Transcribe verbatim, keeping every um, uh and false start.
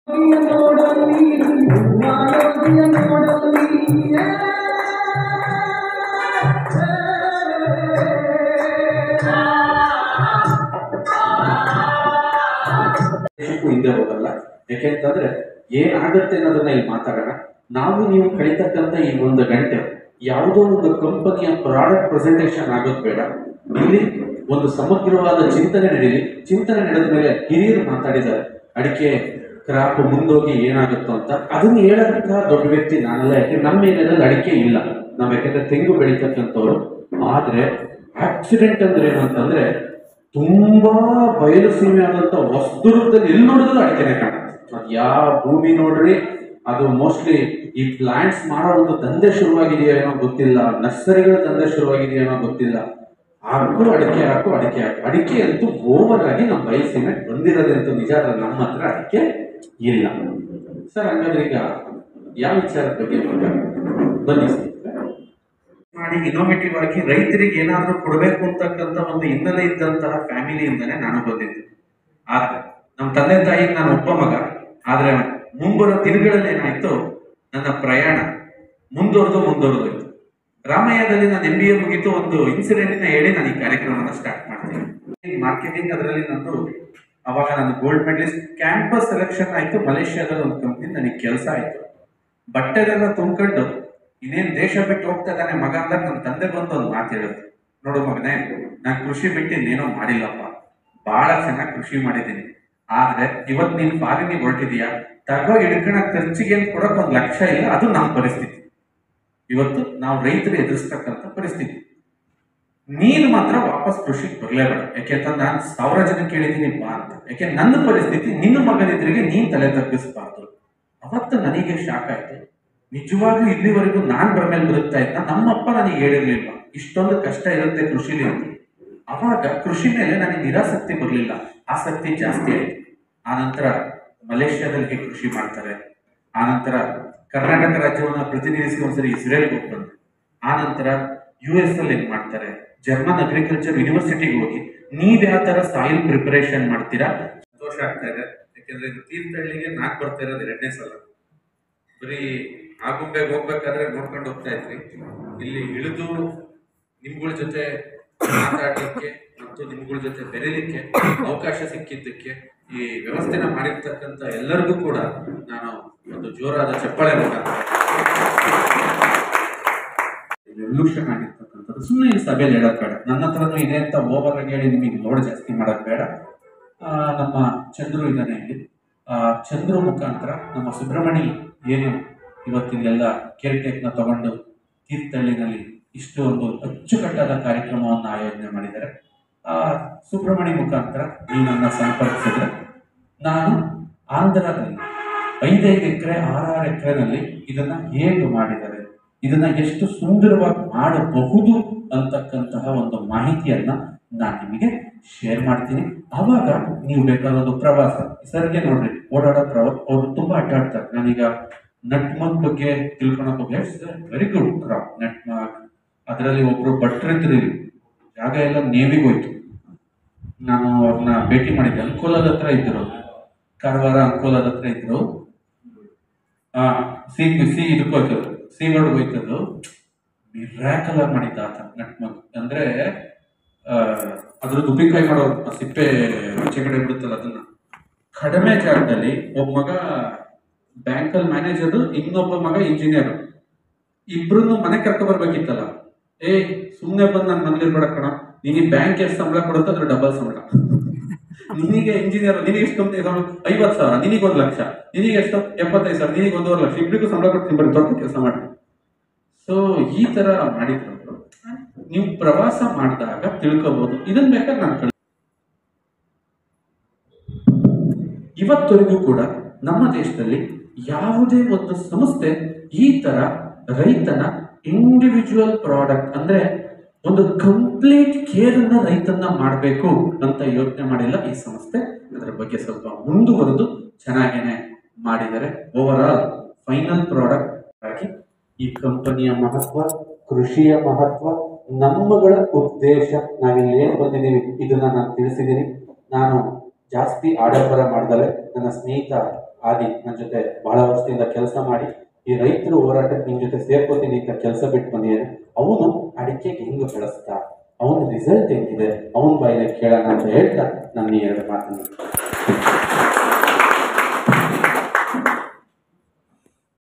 ಹಿಂದೆ ಹೋಗಲ್ಲ. ಯಾಕೆಂತಂದ್ರೆ ಏನಾಗುತ್ತೆ ಅನ್ನೋದನ್ನ ಇಲ್ಲಿ ಮಾತಾಡೋಣ. ನಾವು ನೀವು ಕಳಿತಕ್ಕಂಥ ಈ ಒಂದು ಗಂಟೆ ಯಾವುದೋ ಒಂದು ಕಂಪನಿಯ ಪ್ರಾಡಕ್ಟ್ ಪ್ರೆಸೆಂಟೇಷನ್ ಆಗೋದು ಬೇಡ. ಇಲ್ಲಿ ಒಂದು ಸಮಗ್ರವಾದ ಚಿಂತನೆ ನಡೀಲಿ. ಚಿಂತನೆ ನಡೆದ ಮೇಲೆ ಹಿರಿಯರು ಮಾತಾಡಿದ್ದಾರೆ ಅಡಿಕೆ ಕ್ರಾಪ್ ಮುಂದೋಗಿ ಏನಾಗುತ್ತೋ ಅಂತ. ಅದನ್ನ ಹೇಳೋದಂತಹ ದೊಡ್ಡ ವ್ಯಕ್ತಿ ನಾನಲ್ಲ. ಯಾಕೆ ನಮ್ಮ ಏರಿಯಾದಲ್ಲಿ ಅಡಿಕೆ ಇಲ್ಲ, ನಾವ್ ಯಾಕೆಂದ್ರೆ ತೆಂಗು ಬೆಳೀತಕ್ಕಂಥವ್ರು. ಆದ್ರೆ ಆಕ್ಸಿಡೆಂಟ್ ಅಂದ್ರೆ ಏನು ಅಂತಂದ್ರೆ ತುಂಬಾ ಬಯಲು ಸೀಮೆ ಆದಂತ ಹೊಸದುರ್ಗದಲ್ಲಿ ಎಲ್ಲಿ ನೋಡಿದ್ರು ಅಡಿಕೆನೆ ಕಾಣುತ್ತೆ. ಅದು ಯಾವ ಭೂಮಿ ನೋಡ್ರಿ, ಅದು ಮೋಸ್ಟ್ಲಿ ಈ ಪ್ಲಾಂಟ್ಸ್ ಮಾಡೋ ಒಂದು ದಂಧೆ ಶುರುವಾಗಿದೆಯೋ ಏನೋ ಗೊತ್ತಿಲ್ಲ, ನರ್ಸರಿಗಳ ದಂಧೆ ಶುರುವಾಗಿದೆಯೋ ಏನೋ ಗೊತ್ತಿಲ್ಲ. ಹಾಕು ಅಡಿಕೆ ಹಾಕು ಅಡಿಕೆ ಹಾಕು ಅಡಿಕೆ ಅಂತೂ ಓವರ್ ಆಗಿ ನಮ್ಮ ಬಯಲು ಸೀಮೆ ಬಂದಿರೋದಂತೂ ನಿಜ. ಆದ್ರೆ ನಮ್ಮ ಹತ್ರ ಅಡಿಕೆ ಇಲ್ಲ ಸರ್. ಹಂಗಾದ್ರೆ ಈಗ ಯಾವ ವಿಚಾರದ ಬಗ್ಗೆ ಬನ್ನಿ ಮಾಡಿ ಇನೋವೇಟಿವ್ ಆಗಿ ರೈತರಿಗೆ ಏನಾದ್ರೂ ಕೊಡಬೇಕು ಅಂತಕ್ಕಂಥ ಒಂದು ಹಿನ್ನೆಲೆ ಇದ್ದಂತಹ ಫ್ಯಾಮಿಲಿಯಿಂದನೇ ನಾನು ಬಂದಿದ್ದೆ. ಆದ್ರೆ ನಮ್ಮ ತಂದೆ ತಾಯಿಗೆ ನಾನು ಒಬ್ಬ ಮಗ. ಆದ್ರೆ ಮುಂಬರುವ ದಿನಗಳಲ್ಲಿ ಏನಾಯ್ತು, ನನ್ನ ಪ್ರಯಾಣ ಮುಂದುವರೆದು ಮುಂದುವರೆದೋಯ್ತು. ರಾಮಯ್ಯದಲ್ಲಿ ನಾನು ಎಂ ಬಿ ಎ ಮುಗಿತು. ಒಂದು ಇನ್ಸಿಡೆಂಟ್ ನ ಹೇಳಿ ನಾನು ಈ ಕಾರ್ಯಕ್ರಮನ ಸ್ಟಾರ್ಟ್ ಮಾಡ್ತೀನಿ. ಮಾರ್ಕೆಟಿಂಗ್ ಅದರಲ್ಲಿ ನಂದು ಅವಾಗ ನಾನು ಗೋಲ್ಡ್ ಮೆಡಲಿಸ್ಟ್. ಕ್ಯಾಂಪಸ್ ಸೆಲೆಕ್ಷನ್ ಆಯ್ತು. ಮಲೇಷ್ಯಾದಲ್ಲಿ ಒಂದು ಕಂಪ್ನಿ ನನಗೆ ಕೆಲಸ ಆಯ್ತು. ಬಟ್ಟೆದೆಲ್ಲ ತುಂಬ್ಕೊಂಡು ಇನ್ನೇನ್ ದೇಶ ಬಿಟ್ಟು ಹೋಗ್ತಾ ಇದ್ದಾನೆ ಮಗ ಅಂದಾಗ ನನ್ನ ತಂದೆ ಬಂದು ಒಂದು ಮಾತು ಹೇಳುತ್ತೆ, ನೋಡು ಮಗನೇ, ನಾನು ಕೃಷಿ ಬಿಟ್ಟು ಇನ್ನೇನೋ ಮಾಡಿಲ್ಲಪ್ಪ, ಬಹಳ ಚೆನ್ನಾಗಿ ಕೃಷಿ ಮಾಡಿದ್ದೀನಿ. ಆದ್ರೆ ಇವತ್ ನೀನ್ ಫಾರಿನಿಗೆ ಹೊರಟಿದೀಯಾ, ತಗೋ ಹಿಡ್ಕಣ ಖರ್ಚಿಗೆ ಕೊಡಕ್ ಒಂದ್ ಲಕ್ಷ ಇಲ್ಲ. ಅದು ನಮ್ಮ ಪರಿಸ್ಥಿತಿ. ಇವತ್ತು ನಾವು ರೈತರು ಎದುರಿಸ್ತಕ್ಕಂಥ ಪರಿಸ್ಥಿತಿ. ನೀನು ಮಾತ್ರ ವಾಪಸ್ ಕೃಷಿಗೆ ಬರ್ಲೇಬೇಡ. ಯಾಕೆಂತಂದ್ರೆ ನಾನು ಸಾವಿರ ಜನ ಕೇಳಿದ್ದೀನಿ ಬಾ ಅಂತ. ಯಾಕೆ ನನ್ನ ಪರಿಸ್ಥಿತಿ ನಿನ್ನ ಮಗನಿದ್ರಿಗೆ ನೀನ್ ತಲೆ ತಗ್ಗಿಸ್ಬಾರ್ದು. ಅವತ್ತು ನನಗೆ ಶಾಕ್ ಆಯ್ತು. ನಿಜವಾಗ್ಲೂ ಇಲ್ಲಿವರೆಗೂ ನಾನ್ ಬರ ಮೇಲೆ ಬದುಕ್ತಾ ಇದ್ದ. ನಮ್ಮಪ್ಪ ನನಗೆ ಹೇಳಿರ್ಲಿಲ್ಲ ಇಷ್ಟೊಂದು ಕಷ್ಟ ಇರುತ್ತೆ ಕೃಷಿಲಿ ಅಂತ. ಅವಾಗ ಕೃಷಿ ಮೇಲೆ ನನಗೆ ನಿರಾಸಕ್ತಿ ಬರಲಿಲ್ಲ, ಆಸಕ್ತಿ ಜಾಸ್ತಿ ಆಯ್ತು. ಆನಂತರ ಮಲೇಷ್ಯಾದಲ್ಲಿ ಹೇಗೆ ಕೃಷಿ ಮಾಡ್ತಾರೆ, ಆನಂತರ ಕರ್ನಾಟಕ ರಾಜ್ಯವನ್ನ ಪ್ರತಿನಿಧಿಸಿ ಒಂದ್ಸರಿ ಇಸ್ರೇಲ್ಗೆ ಹೋಗಿ ಬಂದೆ. ಆನಂತರ ಯು ಎಸ್ ಅಲ್ಲಿ ಹೆಂಗ್ ಮಾಡ್ತಾರೆ, ಜರ್ಮನ್ ಅಗ್ರಿಕಲ್ಚರ್ ಯೂನಿವರ್ಸಿಟಿಗೆ ಹೋಗಿ ನೀವ್ ಯಾವ ತರ ಸಾಯಿಲ್ ಪ್ರಿಪರೇಷನ್ ಮಾಡ್ತೀರಾ. ಸಂತೋಷ ಆಗ್ತಾ ಇದೆ. ಯಾಕೆಂದ್ರೆ ಇದು ತೀರ್ಥಹಳ್ಳಿಗೆ ನಾಕ್ ಬರ್ತಾ ಇರೋದು ಎರಡನೇ ಸಲ. ಬರೀ ಆಗುಂಬೆಗೆ ಹೋಗ್ಬೇಕಾದ್ರೆ ನೋಡ್ಕೊಂಡು ಹೋಗ್ತಾ ಇದ್ವಿ. ಇಲ್ಲಿ ಇಳಿದು ನಿಮ್ಗಳ ಜೊತೆ ಮಾತಾಡ್ಲಿಕ್ಕೆ ಮತ್ತು ನಿಮ್ಗಳ ಜೊತೆ ಬೆರೀಲಿಕ್ಕೆ ಅವಕಾಶ ಸಿಕ್ಕಿದ್ದಕ್ಕೆ ಈ ವ್ಯವಸ್ಥೆನ ಮಾಡಿರ್ತಕ್ಕಂಥ ಎಲ್ಲರಿಗೂ ಕೂಡ ನಾನು ಒಂದು ಜೋರಾದ ಚಪ್ಪಾಳೆ ಮುಖಾಂತರ ರೆವಲ್ಯೂಷನ್ ಆಗಿರ್ತಕ್ಕಂಥದ್ದು. ಸುಮ್ಮನೆ ಈ ಸಭೆಯಲ್ಲಿ ಹೇಳೋದು ಬೇಡ. ನನ್ನ ಹತ್ರನೂ ಇದೆ ಅಂತ ಓವರ್ ಆಗಿ ಹೇಳಿ ನಿಮಗೆ ಲೋಡ್ ಜಾಸ್ತಿ ಮಾಡೋದು ಬೇಡ. ನಮ್ಮ ಚಂದ್ರು ಇದ್ದಾನೆ ಇಲ್ಲಿ. ಆ ಚಂದ್ರು ಮುಖಾಂತರ ನಮ್ಮ ಸುಬ್ರಹ್ಮಣಿ ಏನು ಇವತ್ತಿನೆಲ್ಲ ಕೇರ್ ಟೇಕ್ನ ತಗೊಂಡು ತೀರ್ಥಹಳ್ಳಿನಲ್ಲಿ ಇಷ್ಟು ಒಂದು ಅಚ್ಚುಕಟ್ಟಾದ ಕಾರ್ಯಕ್ರಮವನ್ನು ಆಯೋಜನೆ ಮಾಡಿದ್ದಾರೆ. ಆ ಸುಬ್ರಹ್ಮಣಿ ಮುಖಾಂತರ ನೀವು ನನ್ನ ಸಂಪರ್ಕಿಸಿದ್ರೆ ನಾನು ಆಂಧ್ರದಲ್ಲಿ ಐದೈದು ಎಕರೆ ಆರಾರು ಎಕರೆನಲ್ಲಿ ಇದನ್ನ ಹೇಗೆ ಮಾಡಿದ್ದಾರೆ, ಇದನ್ನ ಎಷ್ಟು ಸುಂದರವಾಗಿ ಮಾಡಬಹುದು ಅಂತಕ್ಕಂತಹ ಒಂದು ಮಾಹಿತಿಯನ್ನ ನಾನು ನಿಮಗೆ ಶೇರ್ ಮಾಡ್ತೀನಿ. ಆವಾಗ ನೀವು ಬೇಕಾದೊಂದು ಪ್ರವಾಸ ಸರ್ಗೆ ನೋಡ್ರಿ ಓಡಾಡೋ ಪ್ರವಾಸ. ಅವರು ತುಂಬಾ ಅಡ್ಡಾಡ್ತಾರೆ. ನಾನೀಗ ನಟ್ಮಗ್ ಬಗ್ಗೆ ತಿಳ್ಕೊಳಕ್ ಹೋಗಿ ವೆರಿ ಗುಡ್ ಕ್ರಾಪ್ ನಟ್ಮಗ್. ಅದರಲ್ಲಿ ಒಬ್ರು ಭಟ್ರಿದ್ರು, ಜಾಗ ಎಲ್ಲ ನೇವಿಗೆ ಹೋಯ್ತು. ನಾನು ಅವ್ರನ್ನ ಭೇಟಿ ಮಾಡಿದ್ದೆ. ಅಂಕೋಲದ ಹತ್ರ ಇದ್ರು, ಕಾರವಾರ ಅಂಕೋಲದ ಹತ್ರ ಇದ್ರು. ಆ ಸಿ ಸಿ ಇದಕ್ಕೋಯ್ತದ್ರು, ಸಿ ವರ್ಡ್ ಹೋಯ್ತದ್ದು. ಮಿರಾಕಲ್ ಆಗಿ ಮಾಡಿದ್ದ ಆತ ನಟ್ಮಗ್. ಅಂದ್ರೆ ಅಹ್ ಅದ್ರದ್ದು ಉಪ್ಪಿನಕಾಯಿ ಮಾಡೋ ಸಿಪ್ಪೆ ಆಚೆ ಕಡೆ ಬಿಡುತ್ತಲ್ಲ, ಅದನ್ನ ಕಡಿಮೆ ಜಾಗದಲ್ಲಿ ಒಬ್ಬ ಮಗ ಬ್ಯಾಂಕಲ್ಲಿ ಮ್ಯಾನೇಜರ್, ಇನ್ನೊಬ್ಬ ಮಗ ಇಂಜಿನಿಯರ್, ಇಬ್ರು ಮನೆ ಕರ್ಕೊ ಬರ್ಬೇಕಿತ್ತಲ್ಲ. ಏ ಸುಮ್ಮನೆ ಬಂದು ನಾನು ಮನೇಲಿರ್ಬೇಡ ಕಣ, ನಿನಗೆ ಬ್ಯಾಂಕ್ ಎಷ್ಟು ಸಂಬಳ ಕೊಡುತ್ತೋ ಅದ್ರ ಡಬಲ್ ಸಂಬಳ. ನಿನಗೆ ಇಂಜಿನಿಯರ್ ನಿನಗೆ ಎಷ್ಟು ಕಂಪ್ನಿ ಐವತ್ತು ಸಾವಿರ, ನಿನಗೆ ಒಂದು ಲಕ್ಷ, ನಿನಗೆ ಎಷ್ಟು ಎಪ್ಪತ್ತೈದು ಸಾವಿರ, ನಿನಗೆ ಒಂದೂವರೆ ಲಕ್ಷ, ಇಬ್ಬರಿಗೂ ಸಂಬಳ ಕೊಡ್ತೀನಿ ಬರೀ ದೊಡ್ಡ ಕೆಲಸ ಮಾಡಿ. ಸೊ ಈ ತರ ಮಾಡಿದ್ರು. ನೀವು ಪ್ರವಾಸ ಮಾಡಿದಾಗ ತಿಳ್ಕೋಬಹುದು. ಇದನ್ ಬೇಕಾದ್ರೆ ನಾನು ಕಳ್ ಇವತ್ತವರೆಗೂ ಕೂಡ ನಮ್ಮ ದೇಶದಲ್ಲಿ ಯಾವುದೇ ಒಂದು ಸಂಸ್ಥೆ ಈ ತರ ರೈತನ ಇಂಡಿವಿಜುವಲ್ ಪ್ರಾಡಕ್ಟ್ ಅಂದ್ರೆ ಒಂದು ಕಂಪ್ಲೀಟ್ ಕೇರ್ ಅನ್ನ ರೈತನ ಮಾಡಬೇಕು ಅಂತ ಯೋಚನೆ ಮಾಡಿಲ್ಲ ಈ ಸಂಸ್ಥೆ. ಅದರ ಬಗ್ಗೆ ಸ್ವಲ್ಪ ಮುಂದುವರೆದು ಚೆನ್ನಾಗೇನೆ ಮಾಡಿದ್ದಾರೆ. ಓವರ್ ಆಲ್ ಫೈನಲ್ ಪ್ರಾಡಕ್ಟ್ ಆಗಿ ಈ ಕಂಪನಿಯ ಮಹತ್ವ, ಕೃಷಿಯ ಮಹತ್ವ, ನಮ್ಮಗಳ ಉದ್ದೇಶ, ನಾವಿಲ್ಲಿ ಏನ್ ಬಂದಿದ್ದೀವಿ ಇದನ್ನ ನಾನು ತಿಳಿಸಿದ್ದೀನಿ. ನಾನು ಜಾಸ್ತಿ ಆಡಂಬರ ಮಾಡ್ದಲೆ ನನ್ನ ಸ್ನೇಹಿತ ಆದಿ ನನ್ನ ಜೊತೆ ಬಹಳ ವರ್ಷದಿಂದ ಕೆಲಸ ಮಾಡಿ ಈ ರೈತರು ಹೋರಾಟಕ್ಕೆ ನಿಮ್ ಜೊತೆ ಸೇರ್ಕೋತೀನಿ ಅಂತ ಕೆಲಸ ಬಿಟ್ಟು ಬಂದಿದ್ದಾನೆ. ಅವನು ಅಡಿಕೆಗೆ ಹೆಂಗ್ ಬೆಳೆಸ್ತಾ, ಅವನ ರಿಸಲ್ಟ್ ಹೆಂಗಿದೆ, ಅವನ ಬಾಯಿನ ಕೇಳೋಣ ಅಂತ ಹೇಳ್ತಾ ನನ್ನ ಈ ಎರಡು ಮಾತನ್ನು